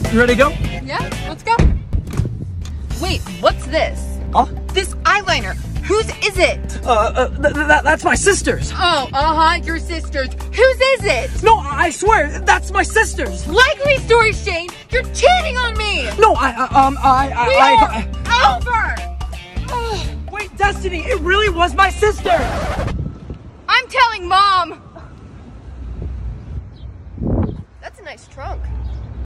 You ready to go? Yeah, let's go. Wait, what's this? Huh? This eyeliner. Whose is it? That's my sister's. Oh, your sister's. Whose is it? No, I swear, that's my sister's. Likely story, Shane. You're cheating on me. No, Over. Wait, Destiny, it really was my sister. I'm telling Mom. That's a nice trunk.